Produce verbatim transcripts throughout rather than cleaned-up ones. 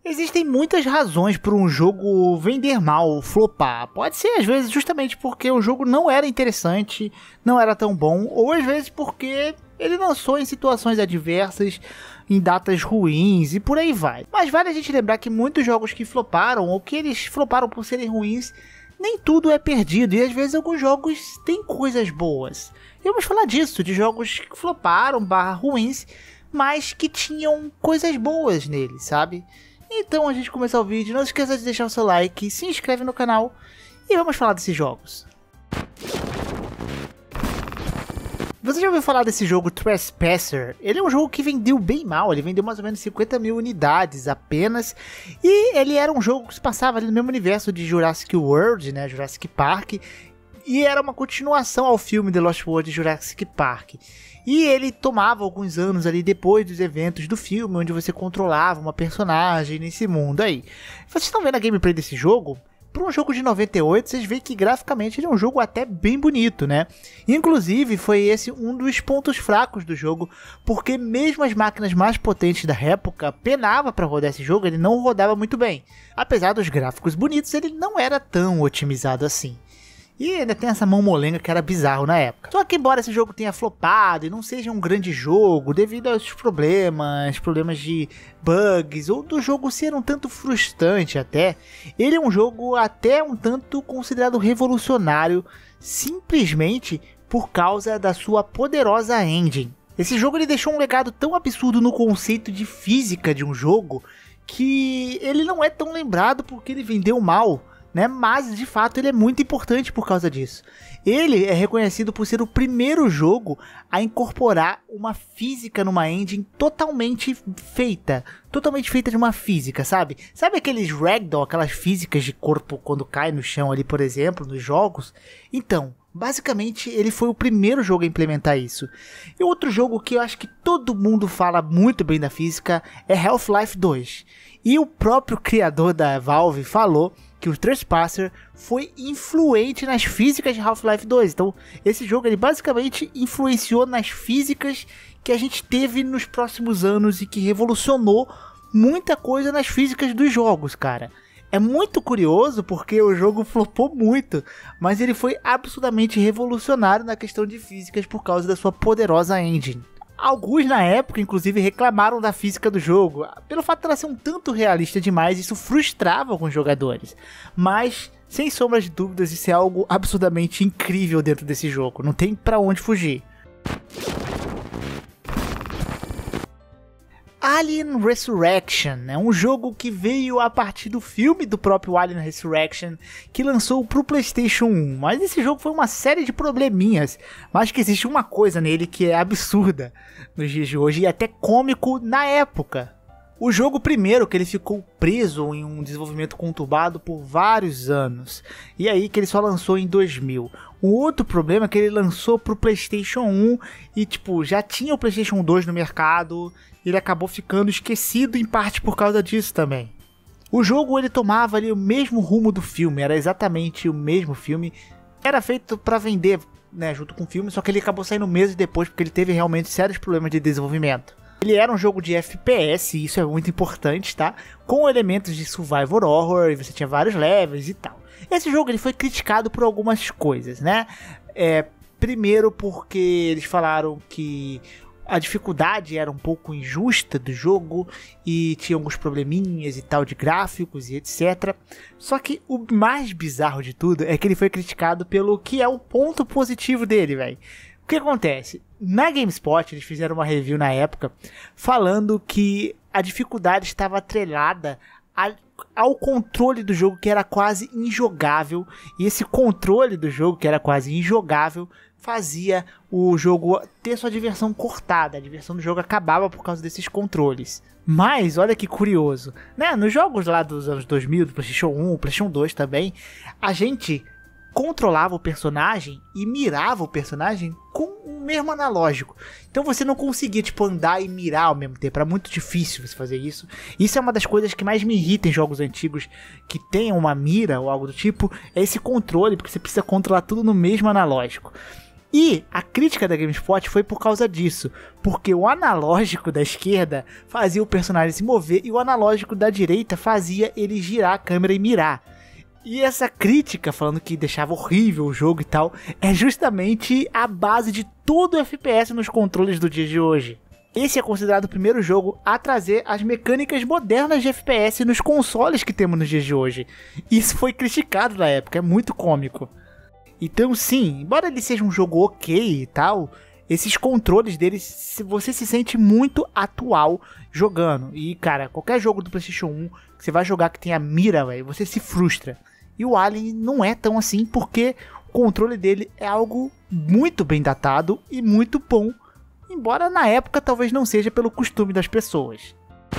Existem muitas razões para um jogo vender mal, flopar. Pode ser às vezes justamente porque o jogo não era interessante, não era tão bom, ou às vezes porque ele lançou em situações adversas, em datas ruins e por aí vai. Mas vale a gente lembrar que muitos jogos que floparam, ou que eles floparam por serem ruins, nem tudo é perdido, e às vezes alguns jogos têm coisas boas. E vamos falar disso, de jogos que floparam, barra ruins, mas que tinham coisas boas neles, sabe? Então a gente começa o vídeo, não esqueça de deixar o seu like, se inscreve no canal e vamos falar desses jogos. Você já ouviu falar desse jogo Trespasser? Ele é um jogo que vendeu bem mal, ele vendeu mais ou menos cinquenta mil unidades apenas. E ele era um jogo que se passava ali no mesmo universo de Jurassic World, né, Jurassic Park. E era uma continuação ao filme The Lost World de Jurassic Park. E ele tomava alguns anos ali depois dos eventos do filme, onde você controlava uma personagem nesse mundo aí. Vocês estão vendo a gameplay desse jogo? Para um jogo de noventa e oito, vocês veem que graficamente ele é um jogo até bem bonito, né? Inclusive, foi esse um dos pontos fracos do jogo, porque mesmo as máquinas mais potentes da época penava para rodar esse jogo, ele não rodava muito bem. Apesar dos gráficos bonitos, ele não era tão otimizado assim. E ainda tem essa mão molenga que era bizarro na época. Só que embora esse jogo tenha flopado e não seja um grande jogo, devido aos problemas, problemas de bugs, ou do jogo ser um tanto frustrante até, ele é um jogo até um tanto considerado revolucionário, simplesmente por causa da sua poderosa engine. Esse jogo ele deixou um legado tão absurdo no conceito de física de um jogo, que ele não é tão lembrado porque ele vendeu mal, né? Mas de fato ele é muito importante por causa disso. Ele é reconhecido por ser o primeiro jogo a incorporar uma física numa engine totalmente feita, totalmente feita de uma física, sabe? Sabe aqueles ragdoll, aquelas físicas de corpo quando cai no chão ali, por exemplo, nos jogos? Então, basicamente ele foi o primeiro jogo a implementar isso. E outro jogo que eu acho que todo mundo fala muito bem da física é Half-Life dois. E o próprio criador da Valve falou que o Trespasser foi influente nas físicas de Half-Life dois. Então, esse jogo ele basicamente influenciou nas físicas que a gente teve nos próximos anos e que revolucionou muita coisa nas físicas dos jogos, cara. É muito curioso porque o jogo flopou muito, mas ele foi absolutamente revolucionário na questão de físicas por causa da sua poderosa engine. Alguns na época, inclusive, reclamaram da física do jogo. Pelo fato de ela ser um tanto realista demais, isso frustrava alguns jogadores. Mas, sem sombra de dúvidas, isso é algo absurdamente incrível dentro desse jogo. Não tem pra onde fugir. Alien Resurrection é um jogo que veio a partir do filme do próprio Alien Resurrection, que lançou para o PlayStation um, mas esse jogo foi uma série de probleminhas, mas que existe uma coisa nele que é absurda nos dias de hoje e até cômico na época. O jogo primeiro que ele ficou preso em um desenvolvimento conturbado por vários anos, e aí que ele só lançou em dois mil. O outro problema é que ele lançou para o PlayStation um e tipo, já tinha o PlayStation dois no mercado, e ele acabou ficando esquecido em parte por causa disso também. O jogo ele tomava ali o mesmo rumo do filme, era exatamente o mesmo filme, era feito para vender, né, junto com o filme, só que ele acabou saindo meses depois porque ele teve realmente sérios problemas de desenvolvimento. Ele era um jogo de F P S, e isso é muito importante, tá? Com elementos de survival horror, e você tinha vários levels e tal. Esse jogo ele foi criticado por algumas coisas, né? É, primeiro porque eles falaram que a dificuldade era um pouco injusta do jogo e tinha alguns probleminhas e tal de gráficos e etcétera. Só que o mais bizarro de tudo é que ele foi criticado pelo que é o ponto positivo dele, velho. O que acontece? Na GameSpot eles fizeram uma review na época falando que a dificuldade estava atrelada a, ao controle do jogo, que era quase injogável, e esse controle do jogo que era quase injogável fazia o jogo ter sua diversão cortada, a diversão do jogo acabava por causa desses controles. Mas, olha que curioso, né? Nos jogos lá dos anos dois mil, do PlayStation um, PlayStation dois também, a gente controlava o personagem e mirava o personagem com o mesmo analógico. Então você não conseguia tipo andar e mirar ao mesmo tempo, era muito difícil você fazer isso. Isso é uma das coisas que mais me irrita em jogos antigos que tenham uma mira ou algo do tipo, é esse controle, porque você precisa controlar tudo no mesmo analógico. E a crítica da GameSpot foi por causa disso, porque o analógico da esquerda fazia o personagem se mover e o analógico da direita fazia ele girar a câmera e mirar. E essa crítica, falando que deixava horrível o jogo e tal, é justamente a base de todo o F P S nos controles do dia de hoje. Esse é considerado o primeiro jogo a trazer as mecânicas modernas de F P S nos consoles que temos nos dias de hoje. Isso foi criticado na época, é muito cômico. Então sim, embora ele seja um jogo ok e tal, esses controles dele, você se sente muito atual jogando. E cara, qualquer jogo do PlayStation um que você vai jogar que tenha mira, véio, você se frustra. E o Alien não é tão assim, porque o controle dele é algo muito bem datado e muito bom. Embora na época talvez não seja pelo costume das pessoas.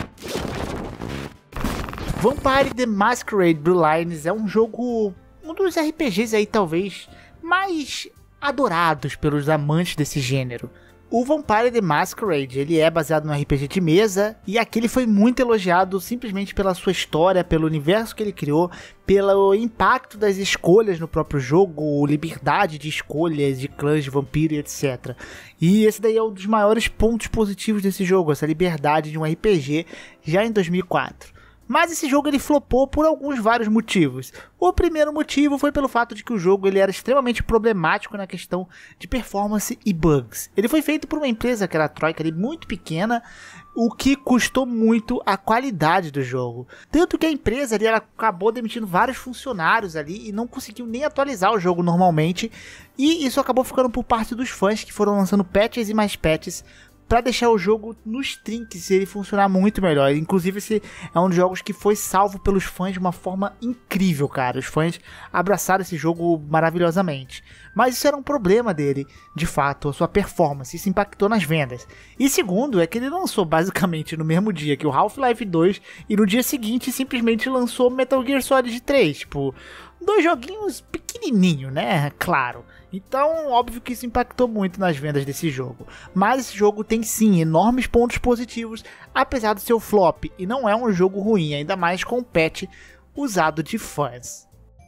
Vampire the Masquerade Bloodlines é um jogo, um dos R P Gs aí talvez mais adorados pelos amantes desse gênero. O Vampire the Masquerade, ele é baseado no R P G de mesa, e aqui ele foi muito elogiado simplesmente pela sua história, pelo universo que ele criou, pelo impacto das escolhas no próprio jogo, liberdade de escolhas, de clãs de vampiro e etcétera. E esse daí é um dos maiores pontos positivos desse jogo, essa liberdade de um R P G já em dois mil e quatro. Mas esse jogo ele flopou por alguns vários motivos. O primeiro motivo foi pelo fato de que o jogo ele era extremamente problemático na questão de performance e bugs. Ele foi feito por uma empresa que era a Troika, ali, muito pequena, o que custou muito a qualidade do jogo. Tanto que a empresa ali, ela acabou demitindo vários funcionários ali e não conseguiu nem atualizar o jogo normalmente. E isso acabou ficando por parte dos fãs que foram lançando patches e mais patches para deixar o jogo nos trinques e ele funcionar muito melhor. Inclusive esse é um dos jogos que foi salvo pelos fãs de uma forma incrível, cara. Os fãs abraçaram esse jogo maravilhosamente. Mas isso era um problema dele, de fato, a sua performance. Isso impactou nas vendas. E segundo, é que ele lançou basicamente no mesmo dia que o Half-Life dois e no dia seguinte simplesmente lançou Metal Gear Solid três. Tipo, dois joguinhos pequenininho, né? Claro. Então, óbvio que isso impactou muito nas vendas desse jogo. Mas esse jogo tem sim enormes pontos positivos, apesar do seu flop. E não é um jogo ruim, ainda mais com o patch usado de fãs.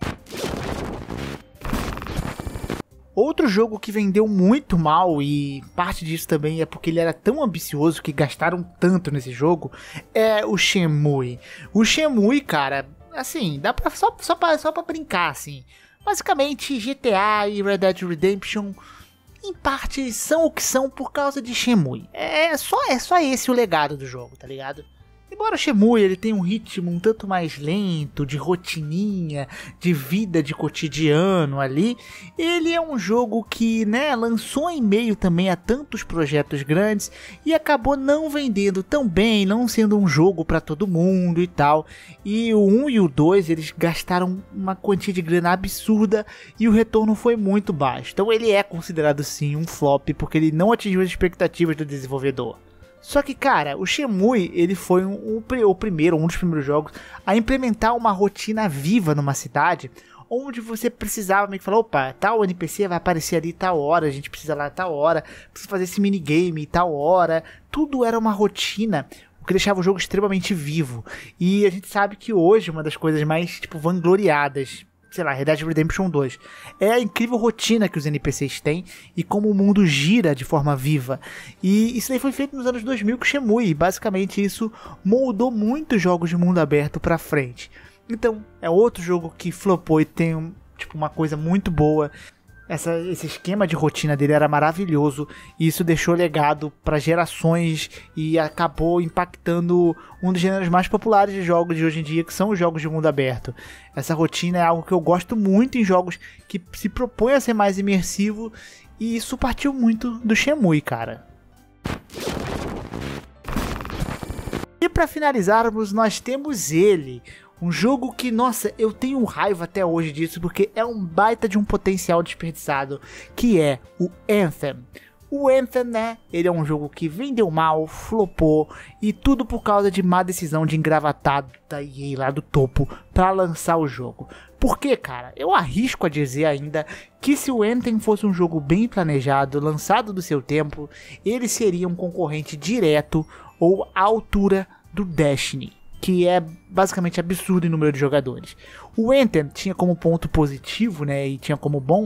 Outro jogo que vendeu muito mal, e parte disso também é porque ele era tão ambicioso que gastaram tanto nesse jogo, é o Shenmue. O Shenmue, cara, assim, dá pra, só, só, pra, só pra brincar, assim. Basicamente, G T A e Red Dead Redemption, em parte, são o que são por causa de Shenmue. É só, é só esse o legado do jogo, tá ligado? Embora o Shenmue ele tenha um ritmo um tanto mais lento, de rotininha, de vida de cotidiano ali, ele é um jogo que, né, lançou em meio também a tantos projetos grandes e acabou não vendendo tão bem, não sendo um jogo para todo mundo e tal. E o um e o dois eles gastaram uma quantia de grana absurda e o retorno foi muito baixo. Então ele é considerado sim um flop porque ele não atingiu as expectativas do desenvolvedor. Só que, cara, o Shenmue, ele foi um, um, o primeiro, um dos primeiros jogos a implementar uma rotina viva numa cidade, onde você precisava meio que falar, opa, tal N P C vai aparecer ali tal hora, a gente precisa lá tal hora, precisa fazer esse minigame tal hora, tudo era uma rotina, o que deixava o jogo extremamente vivo. E a gente sabe que hoje uma das coisas mais, tipo, vangloriadas, sei lá, Red Dead Redemption dois, é a incrível rotina que os N P Cs têm e como o mundo gira de forma viva. E isso daí foi feito nos anos dois mil com Shenmue, e basicamente isso moldou muitos jogos de mundo aberto pra frente. Então, é outro jogo que flopou e tem tipo, uma coisa muito boa. Essa, esse esquema de rotina dele era maravilhoso e isso deixou legado para gerações e acabou impactando um dos gêneros mais populares de jogos de hoje em dia, que são os jogos de mundo aberto. Essa rotina é algo que eu gosto muito em jogos que se propõem a ser mais imersivo, e isso partiu muito do Shenmue, cara. E para finalizarmos, nós temos ele, um jogo que, nossa, eu tenho raiva até hoje disso, porque é um baita de um potencial desperdiçado, que é o Anthem. O Anthem, né, ele é um jogo que vendeu mal, flopou, e tudo por causa de má decisão de engravatado da E A lá do topo para lançar o jogo. Por quê, cara? Eu arrisco a dizer ainda que se o Anthem fosse um jogo bem planejado, lançado do seu tempo, ele seria um concorrente direto ou à altura do Destiny, que é basicamente absurdo em número de jogadores. O Anthem tinha como ponto positivo, né, e tinha como bom,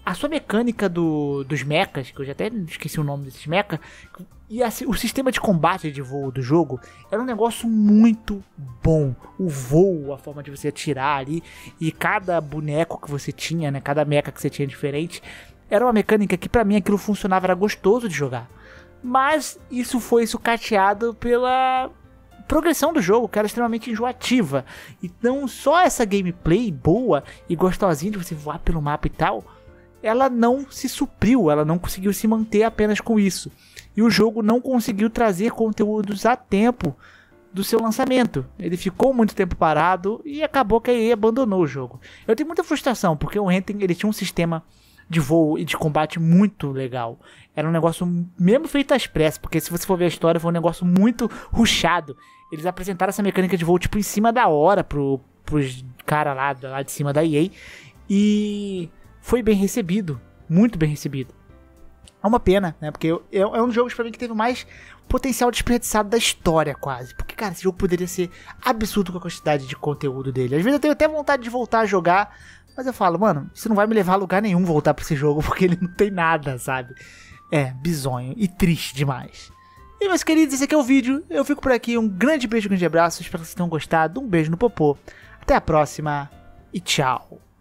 a sua mecânica do, dos mechas, que eu já até esqueci o nome desses mechas, e a, o sistema de combate de voo do jogo era um negócio muito bom. O voo, a forma de você atirar ali, e cada boneco que você tinha, né, cada mecha que você tinha diferente, era uma mecânica que pra mim aquilo funcionava, era gostoso de jogar. Mas isso foi sucateado pela progressão do jogo, que era extremamente enjoativa. Então só essa gameplay boa e gostosinha de você voar pelo mapa e tal, ela não se supriu, ela não conseguiu se manter apenas com isso. E o jogo não conseguiu trazer conteúdos a tempo do seu lançamento. Ele ficou muito tempo parado e acabou que a E A abandonou o jogo. Eu tenho muita frustração, porque o Anthem, ele tinha um sistema de voo e de combate muito legal. Era um negócio mesmo feito às pressas, porque se você for ver a história, foi um negócio muito rushado. Eles apresentaram essa mecânica de voo tipo em cima da hora pro, pros caras lá, lá de cima da E A. E foi bem recebido, muito bem recebido. É uma pena, né? Porque eu, eu, é um dos jogos pra mim que teve mais potencial desperdiçado da história, quase. Porque, cara, esse jogo poderia ser absurdo com a quantidade de conteúdo dele. Às vezes eu tenho até vontade de voltar a jogar, mas eu falo, mano, isso não vai me levar a lugar nenhum voltar pra esse jogo, porque ele não tem nada, sabe? É, bizonho e triste demais. E, meus queridos, esse aqui é o vídeo. Eu fico por aqui. Um grande beijo, um grande abraço. Espero que vocês tenham gostado. Um beijo no popô. Até a próxima e tchau.